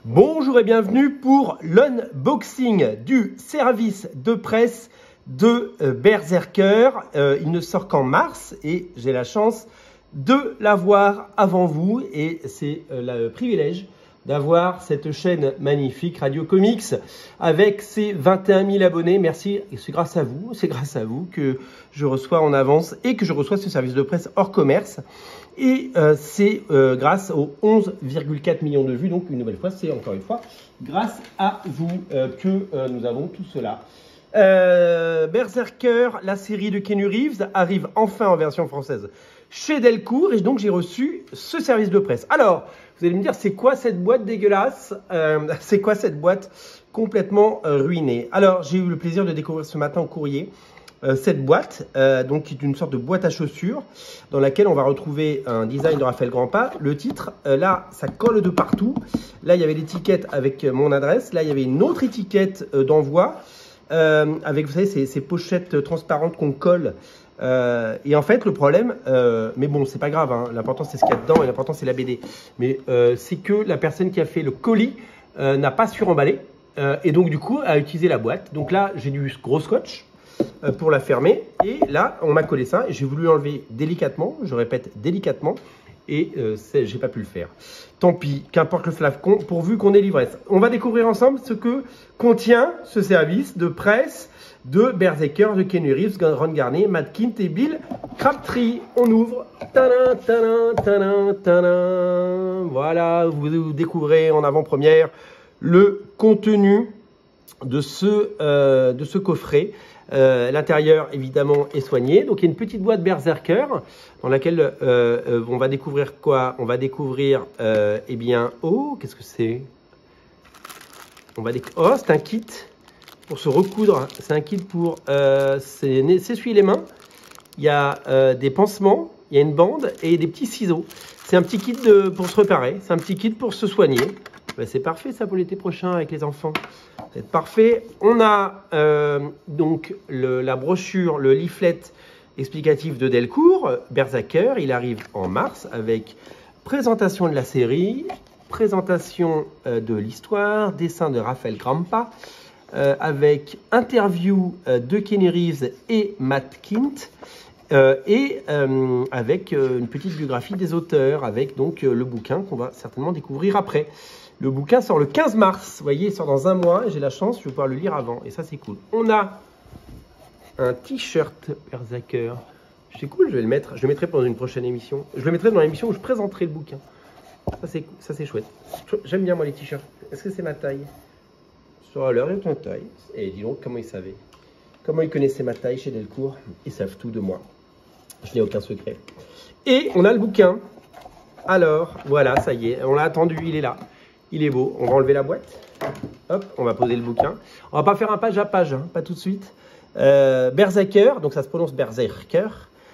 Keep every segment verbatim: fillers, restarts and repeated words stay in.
Bonjour et bienvenue pour l'unboxing du service de presse de euh, Berserker. Euh, il ne sort qu'en mars et j'ai la chance de l'avoir avant vous et c'est euh, le privilège d'avoir cette chaîne magnifique Radio Comics avec ses vingt et un mille abonnés. Merci, et c'est grâce à vous, c'est grâce à vous que je reçois en avance et que je reçois ce service de presse hors commerce. Et euh, c'est euh, grâce aux onze virgule quatre millions de vues, donc une nouvelle fois, c'est encore une fois grâce à vous euh, que euh, nous avons tout cela. Euh, Berserker, la série de Keanu Reeves, arrive enfin en version française chez Delcourt et donc j'ai reçu ce service de presse. Alors, vous allez me dire, c'est quoi cette boîte dégueulasse euh, C'est quoi cette boîte complètement euh, ruinée? Alors, j'ai eu le plaisir de découvrir ce matin au courrier euh, cette boîte, euh, donc qui est une sorte de boîte à chaussures, dans laquelle on va retrouver un design de Raphaël Grandpas. Le titre, euh, là, ça colle de partout. Là, il y avait l'étiquette avec euh, mon adresse. Là, il y avait une autre étiquette euh, d'envoi, euh, avec, vous savez, ces, ces pochettes transparentes qu'on colle. Euh, et en fait, le problème, euh, mais bon, c'est pas grave, hein, l'important c'est ce qu'il y a dedans et l'important c'est la B D. Mais euh, c'est que la personne qui a fait le colis euh, n'a pas suremballé euh, et donc du coup a utilisé la boîte. Donc là, j'ai du gros scotch euh, pour la fermer et là, on m'a collé ça et j'ai voulu l'enlever délicatement, je répète délicatement, et euh, j'ai pas pu le faire. Tant pis, qu'importe le flacon, pourvu qu'on ait l'ivresse. On va découvrir ensemble ce que contient ce service de presse de Berserker, de Keanu Reeves, Ron Garnet, Matt Kindt et Bill Crabtree. On ouvre. Tadam, tadam, tadam, tadam. Voilà, vous, vous découvrez en avant-première le contenu de ce, euh, de ce coffret. Euh, L'intérieur, évidemment, est soigné. Donc, il y a une petite boîte Berserker dans laquelle euh, euh, on va découvrir quoi? On va découvrir, euh, eh bien, oh, qu'est-ce que c'est? On va découvrir, oh, c'est un kit pour se recoudre. C'est un kit pour euh, s'essuyer les mains. Il y a euh, des pansements, il y a une bande et des petits ciseaux. C'est un petit kit de, pour se réparer. C'est un petit kit pour se soigner. Ben, c'est parfait ça pour l'été prochain avec les enfants. C'est parfait. On a euh, donc le, la brochure, le leaflet explicatif de Delcourt, Berserker. Il arrive en mars avec présentation de la série, présentation euh, de l'histoire, dessin de Raphaël Grandpas, Euh, avec interview euh, de Keanu Reeves et Matt Kindt euh, et euh, avec euh, une petite biographie des auteurs, avec donc euh, le bouquin qu'on va certainement découvrir après. Le bouquin sort le quinze mars, vous voyez, il sort dans un mois, j'ai la chance, je vais pouvoir le lire avant, et ça c'est cool. On a un t-shirt Berserker, c'est cool, je vais le mettre, je le mettrai pendant une prochaine émission, je le mettrai dans l'émission où je présenterai le bouquin. Ça c'est chouette, j'aime bien moi les t-shirts. Est-ce que c'est ma taille? Sur l'heure et ton taille. Et dis donc, comment ils savaient? Comment ils connaissaient ma taille chez Delcourt? Ils savent tout de moi. Je n'ai aucun secret. Et on a le bouquin. Alors, voilà, ça y est. On l'a attendu, il est là. Il est beau. On va enlever la boîte. Hop, on va poser le bouquin. On va pas faire un page à page, hein, pas tout de suite. Euh, Berserker, donc ça se prononce Berserker.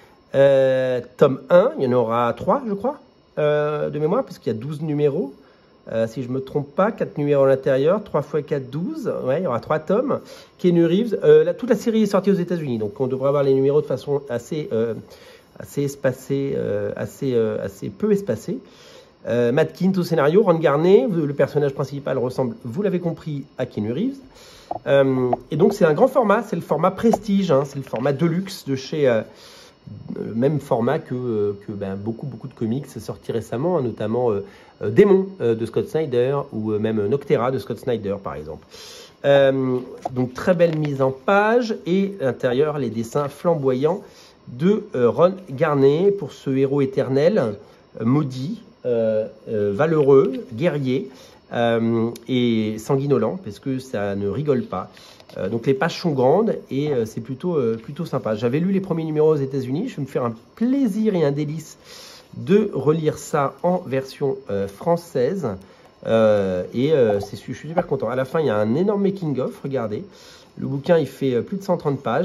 Euh, tome un, il y en aura trois, je crois, euh, de mémoire, puisqu'il y a douze numéros. Euh, si je ne me trompe pas, quatre numéros à l'intérieur, trois fois quatre, douze, ouais, il y aura trois tomes. Keanu Reeves, euh, la, toute la série est sortie aux États-Unis, donc on devrait avoir les numéros de façon assez, euh, assez espacée, euh, assez, euh, assez peu espacée. Euh, Matt Kindt au scénario, Ron Garnet, le personnage principal ressemble, vous l'avez compris, à Keanu Reeves. Euh, et donc c'est un grand format, c'est le format Prestige, hein, c'est le format Deluxe de chez... Euh, le même format que, que ben, beaucoup, beaucoup de comics sortis récemment, hein, notamment euh, euh, Démon euh, de Scott Snyder ou euh, même Noctera de Scott Snyder, par exemple. Euh, donc, très belle mise en page et à l'intérieur, les dessins flamboyants de euh, Ron Garnet pour ce héros éternel, euh, maudit, euh, euh, valeureux, guerrier euh, et sanguinolent, parce que ça ne rigole pas. Euh, donc les pages sont grandes et euh, c'est plutôt, euh, plutôt sympa. J'avais lu les premiers numéros aux États-Unis. Je vais me faire un plaisir et un délice de relire ça en version euh, française. Euh, et euh, je suis super content. À la fin, il y a un énorme making-of. Regardez. Le bouquin, il fait euh, plus de cent trente pages,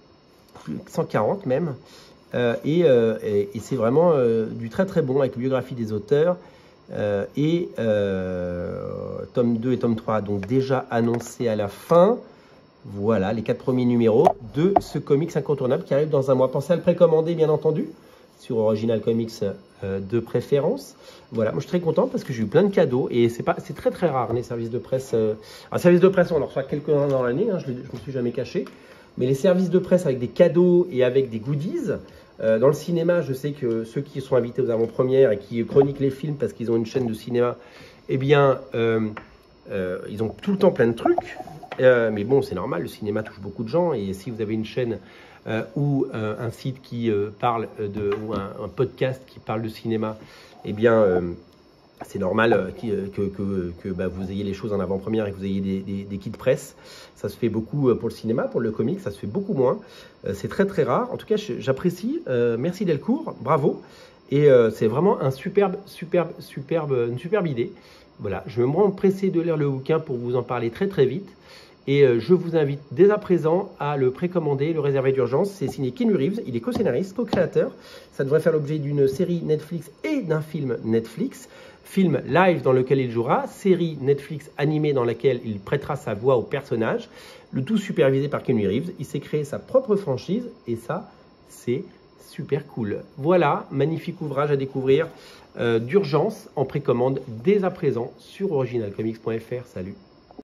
cent quarante même. Euh, et euh, et, et c'est vraiment euh, du très très bon avec biographie des auteurs. Euh, et euh, tome deux et tome trois, donc déjà annoncé à la fin. Voilà, les quatre premiers numéros de ce comics incontournable qui arrive dans un mois. Pensez à le précommander, bien entendu. sur Original Comics euh, de préférence. Voilà, moi je suis très content parce que j'ai eu plein de cadeaux et c'est pas, c'est très très rare les services de presse. Euh... Un service de presse, on en reçoit quelques-uns dans l'année, hein, je ne me suis jamais caché. Mais les services de presse avec des cadeaux et avec des goodies, euh, dans le cinéma, je sais que ceux qui sont invités aux avant-premières et qui chroniquent les films parce qu'ils ont une chaîne de cinéma, eh bien, euh, euh, ils ont tout le temps plein de trucs. Euh, mais bon, c'est normal, le cinéma touche beaucoup de gens. Et si vous avez une chaîne euh, ou euh, un site qui euh, parle de, ou un, un podcast qui parle de cinéma, eh bien, euh, c'est normal euh, que, que, que bah, vous ayez les choses en avant-première et que vous ayez des, des, des kits presse. Ça se fait beaucoup pour le cinéma, pour le comic, ça se fait beaucoup moins. Euh, c'est très très rare. En tout cas, j'apprécie. Euh, merci Delcourt, bravo. Et euh, c'est vraiment un superbe, superbe, superbe, une superbe idée. Voilà, je vais me rendre pressé de lire le bouquin pour vous en parler très très vite. Et euh, je vous invite dès à présent à le précommander, le réserver d'urgence. C'est signé Keanu Reeves, il est co-scénariste, co-créateur. Ça devrait faire l'objet d'une série Netflix et d'un film Netflix. Film live dans lequel il jouera, série Netflix animée dans laquelle il prêtera sa voix au personnage. Le tout supervisé par Keanu Reeves. Il s'est créé sa propre franchise et ça, c'est super cool. Voilà, magnifique ouvrage à découvrir euh, d'urgence en précommande dès à présent sur original comics point F R. Salut!